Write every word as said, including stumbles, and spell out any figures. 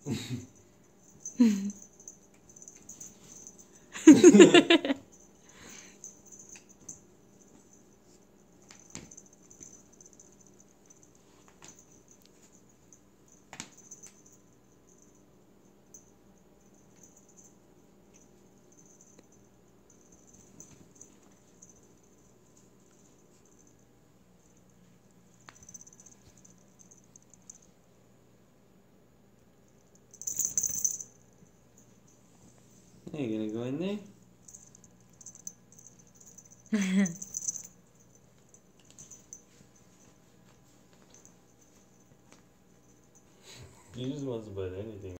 Are you gonna go in there? You just want to buy anything.